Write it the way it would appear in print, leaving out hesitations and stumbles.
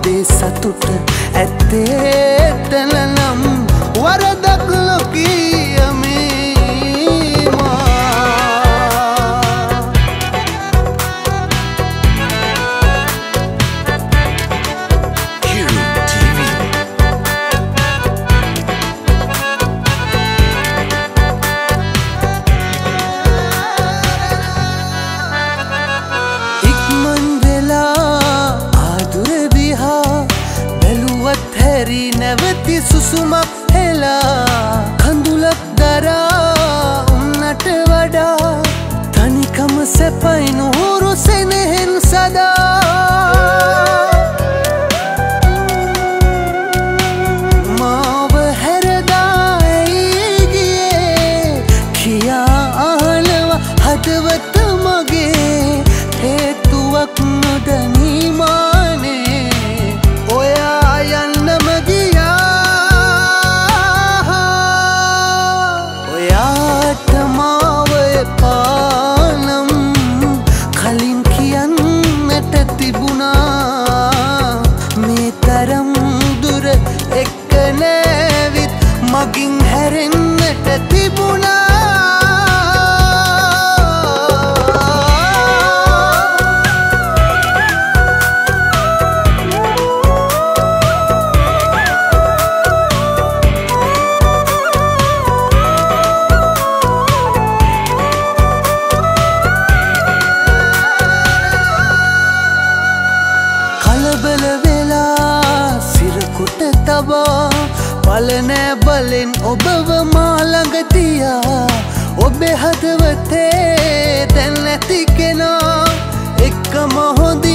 ඔබේ සතුට ඇත්තේ එතන නම් වරදක් ලෝකීයමේ නැවති සුසුමක් හෙලා කඳුලක් දරා උන්නට වඩා තනිකම සැපයි නුහුරු සෙනෙහෙන් සදා මාව හැරදා ඇයි ගියේ කියා අහනවා හදවත මගේ හේතුවක් නොදනී මානේ ඔයා යන්නම පානම් කලින් කියන්නට තිබුණා මේ තරම් දුර එක්ක නැවිත් මගින් හැරෙන්නට තිබුණා කලබල වෙලා සිරකුට තබා පලනෑ බලෙන් ඔබව මා ළඟ තියා ඔබේ හදවතේ දැන් නැති කෙනා එක්කම හොඳ